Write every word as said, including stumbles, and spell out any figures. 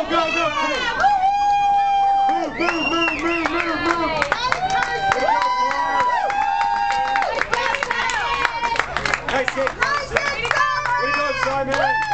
go, go! Move, move, move, move, move, move! Hey, Sid! Way to go, Simon!